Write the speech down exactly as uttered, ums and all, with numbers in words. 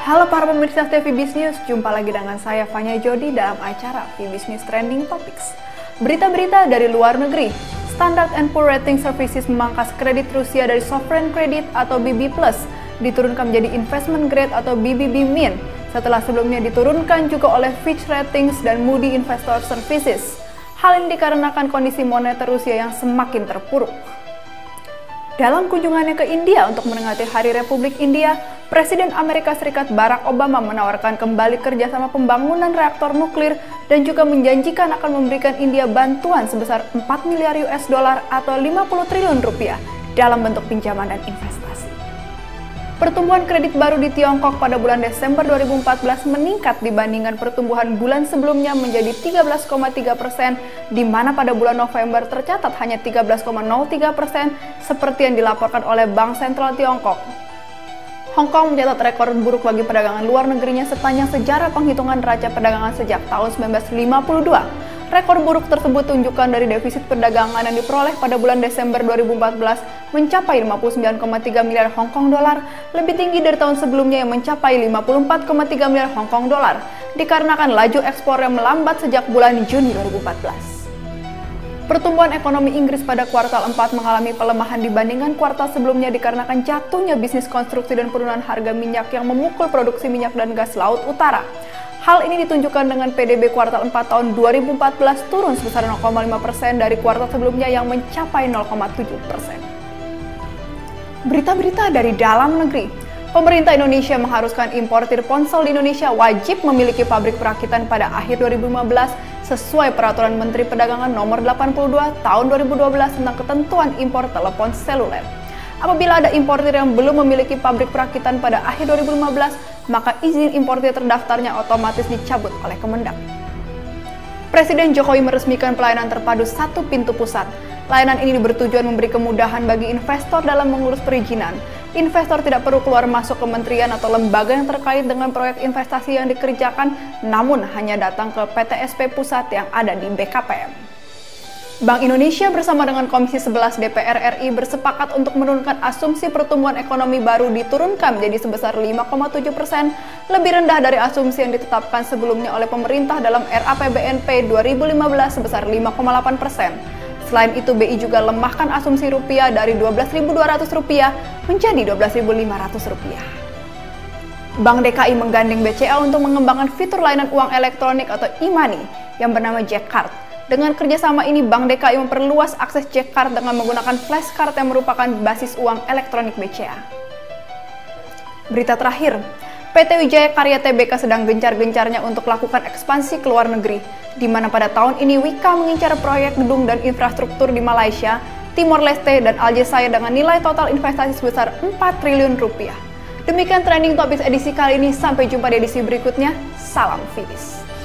Halo para pemirsa T V Biz News, jumpa lagi dengan saya Fanya Jody dalam acara T V Biz News Trending Topics. Berita-berita dari luar negeri. Standard and Poor Rating Services memangkas kredit Rusia dari Sovereign Credit atau B B plus, diturunkan menjadi Investment Grade atau B B B min, setelah sebelumnya diturunkan juga oleh Fitch Ratings dan Moody Investor Services. Hal ini dikarenakan kondisi moneter Rusia yang semakin terpuruk. Dalam kunjungannya ke India untuk memperingati Hari Republik India, Presiden Amerika Serikat Barack Obama menawarkan kembali kerjasama pembangunan reaktor nuklir dan juga menjanjikan akan memberikan India bantuan sebesar empat miliar U S dollar atau lima puluh triliun rupiah dalam bentuk pinjaman dan investasi. Pertumbuhan kredit baru di Tiongkok pada bulan Desember dua ribu empat belas meningkat dibandingkan pertumbuhan bulan sebelumnya menjadi tiga belas koma tiga persen, di mana pada bulan November tercatat hanya tiga belas koma nol tiga persen seperti yang dilaporkan oleh Bank Sentral Tiongkok. Hong Kong mencatat rekor buruk bagi perdagangan luar negerinya sepanjang sejarah penghitungan neraca perdagangan sejak tahun sembilan belas lima puluh dua. Rekor buruk tersebut tunjukkan dari defisit perdagangan yang diperoleh pada bulan Desember dua ribu empat belas mencapai lima puluh sembilan koma tiga miliar Hong Kong dolar, lebih tinggi dari tahun sebelumnya yang mencapai lima puluh empat koma tiga miliar Hong Kong dolar, dikarenakan laju ekspor yang melambat sejak bulan Juni dua ribu empat belas. Pertumbuhan ekonomi Inggris pada kuartal empat mengalami pelemahan dibandingkan kuartal sebelumnya dikarenakan jatuhnya bisnis konstruksi dan penurunan harga minyak yang memukul produksi minyak dan gas laut utara. Hal ini ditunjukkan dengan P D B kuartal empat tahun dua ribu empat belas turun sebesar nol koma lima persen dari kuartal sebelumnya yang mencapai nol koma tujuh persen. Berita-berita dari dalam negeri. Pemerintah Indonesia mengharuskan importir ponsel di Indonesia wajib memiliki pabrik perakitan pada akhir dua ribu lima belas sesuai Peraturan Menteri Perdagangan Nomor delapan puluh dua Tahun dua ribu dua belas tentang ketentuan impor telepon seluler. Apabila ada importir yang belum memiliki pabrik perakitan pada akhir dua ribu lima belas, maka izin importir terdaftarnya otomatis dicabut oleh Kemendak. Presiden Jokowi meresmikan pelayanan terpadu satu pintu pusat. Layanan ini bertujuan memberi kemudahan bagi investor dalam mengurus perizinan. Investor tidak perlu keluar masuk kementerian atau lembaga yang terkait dengan proyek investasi yang dikerjakan, namun hanya datang ke P T S P pusat yang ada di B K P M. Bank Indonesia bersama dengan Komisi sebelas D P R R I bersepakat untuk menurunkan asumsi pertumbuhan ekonomi baru diturunkan menjadi sebesar lima koma tujuh persen, lebih rendah dari asumsi yang ditetapkan sebelumnya oleh pemerintah dalam R A P B N P dua ribu lima belas sebesar lima koma delapan persen. Selain itu, B I juga lemahkan asumsi rupiah dari dua belas ribu dua ratus rupiah menjadi dua belas ribu lima ratus rupiah. Bank D K I menggandeng B C A untuk mengembangkan fitur layanan uang elektronik atau e-money yang bernama Jackcard. Dengan kerjasama ini, Bank D K I memperluas akses Jackcard dengan menggunakan flashcard yang merupakan basis uang elektronik B C A. Berita terakhir, P T Wijaya Karya Tbk sedang gencar-gencarnya untuk lakukan ekspansi ke luar negeri, di mana pada tahun ini Wika mengincar proyek gedung dan infrastruktur di Malaysia, Timor Leste, dan Aljazair dengan nilai total investasi sebesar empat triliun rupiah. Demikian Trending Topics edisi kali ini, sampai jumpa di edisi berikutnya. Salam Fibis.